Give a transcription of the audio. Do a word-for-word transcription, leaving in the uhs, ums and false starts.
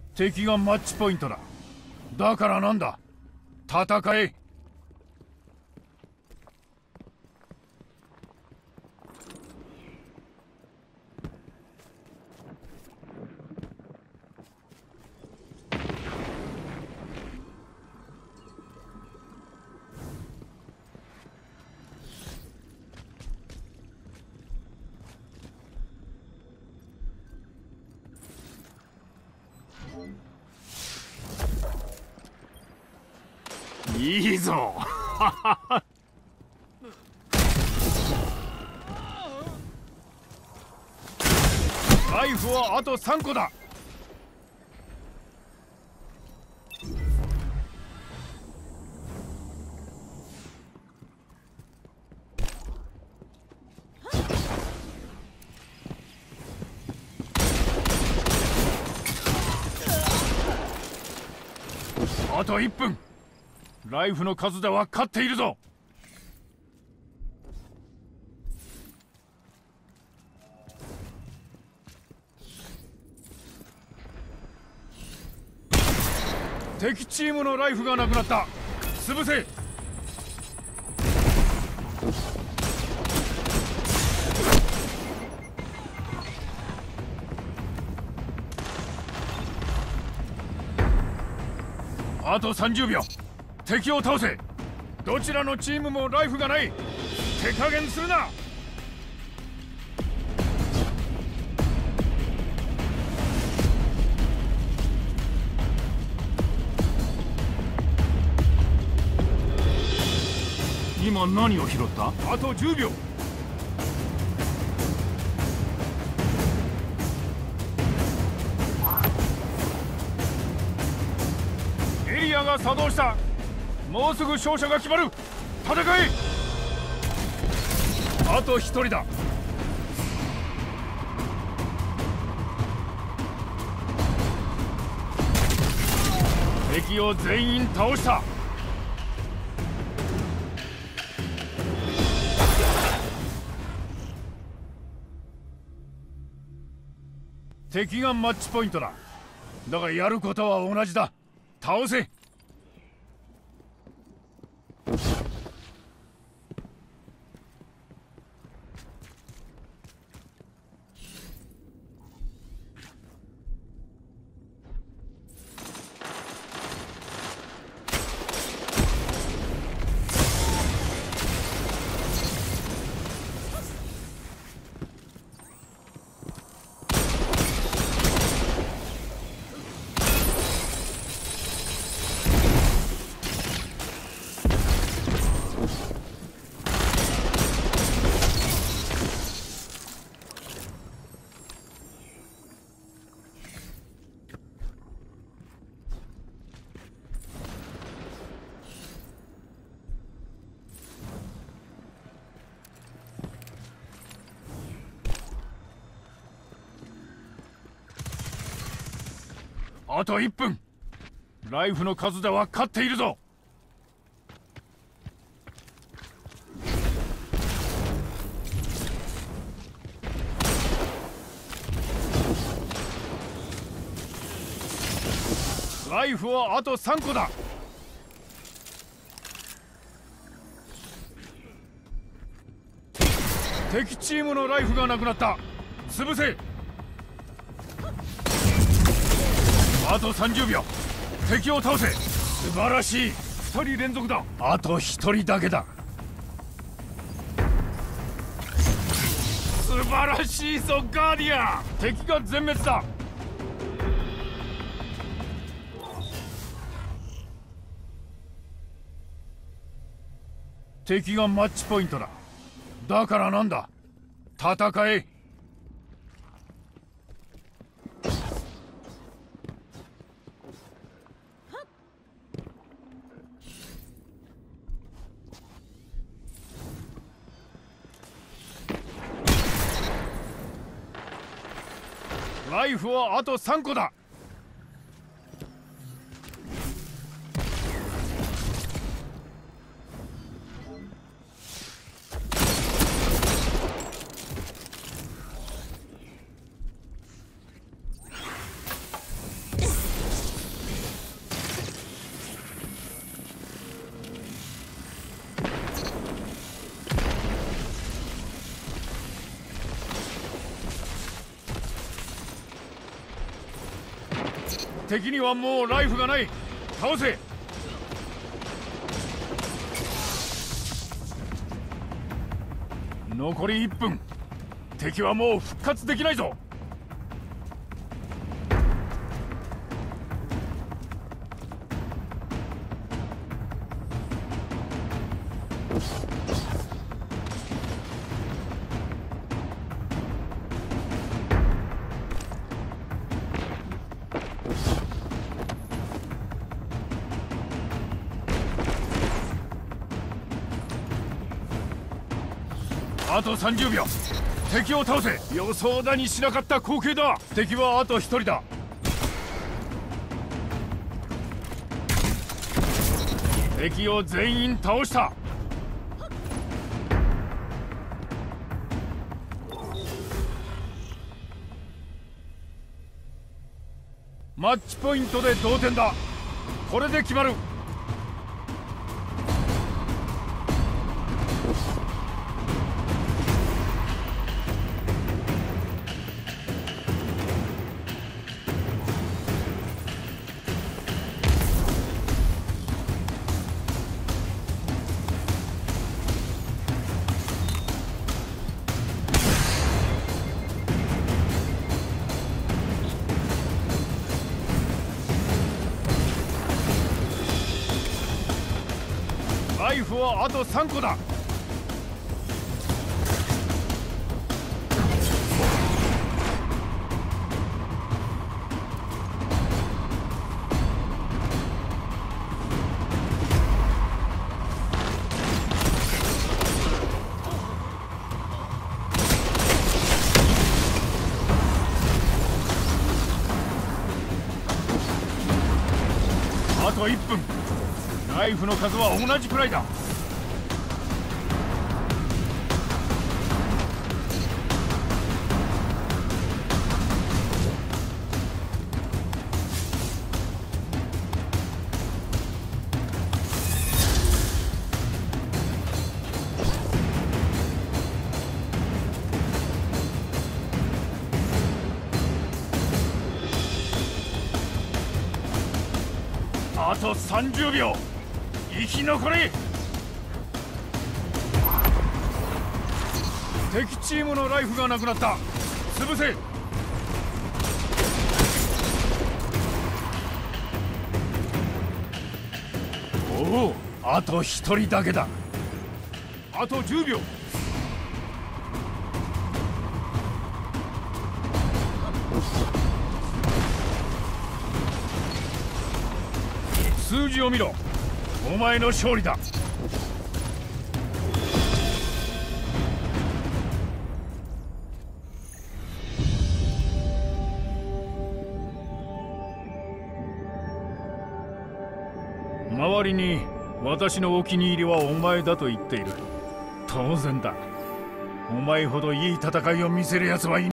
敵がマッチポイントだ。だからなんだ、戦え。いいぞライフはあとさんこだ。あといっぷん。ライフの数では勝っているぞ。敵チームのライフがなくなった。潰せ。あとさんじゅうびょう。敵を倒せ。どちらのチームもライフがない。手加減するな。今何を拾った？あとじゅうびょう。エリアが作動した。もうすぐ勝者が決まる。戦え。あとひとりだ。敵を全員倒した。敵がマッチポイントだ。だがやることは同じだ。倒せ。あといっぷん。ライフの数では勝っているぞ。ライフはあとさんこだ。敵チームのライフがなくなった。潰せ。あとさんじゅうびょう。敵を倒せ。素晴らしい。ふたり連続だ。あとひとりだけだ。素晴らしいぞガーディアン。敵が全滅だ。敵がマッチポイントだ。だからなんだ、戦え。ライフはあとさんこだ。 敵にはもうライフがない。倒せ。残りいっぷん。敵はもう復活できないぞ。あとさんじゅうびょう。敵を倒せ。予想だにしなかった光景だ。敵はあとひとりだ。敵を全員倒した。マッチポイントで同点だ。これで決まる。ライフはあとさんこだ。あといっぷん。ライフの数は同じくらいだ。あとさんじゅうびょう。生き残れ。敵チームのライフがなくなった。潰せ。おお、あとひとりだけだ。あとじゅうびょう。数字を見ろ。お前の勝利だ。周りに私のお気に入りはお前だと言っている。当然だ。お前ほどいい戦いを見せるやつはいない。